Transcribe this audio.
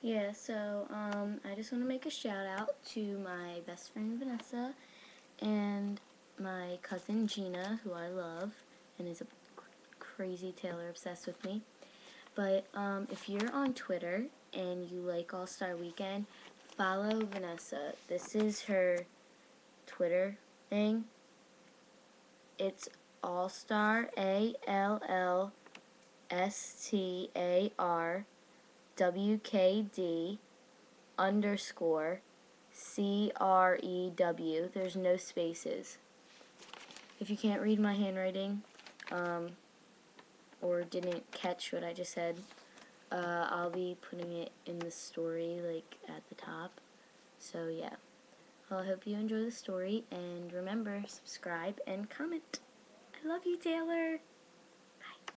Yeah, so I just want to make a shout out to my best friend Vanessa and my cousin Gina, who I love and is a crazy Taylor obsessed with me. But if you're on Twitter and you like All-Star Weekend, follow Vanessa. This is her Twitter thing. It's All-Star, ALLSTAR WKD _ CREW. There's no spaces. If you can't read my handwriting, or didn't catch what I just said, I'll be putting it in the story, like, at the top. So, yeah. Well, I hope you enjoy the story, and remember, subscribe and comment. I love you, Taylor!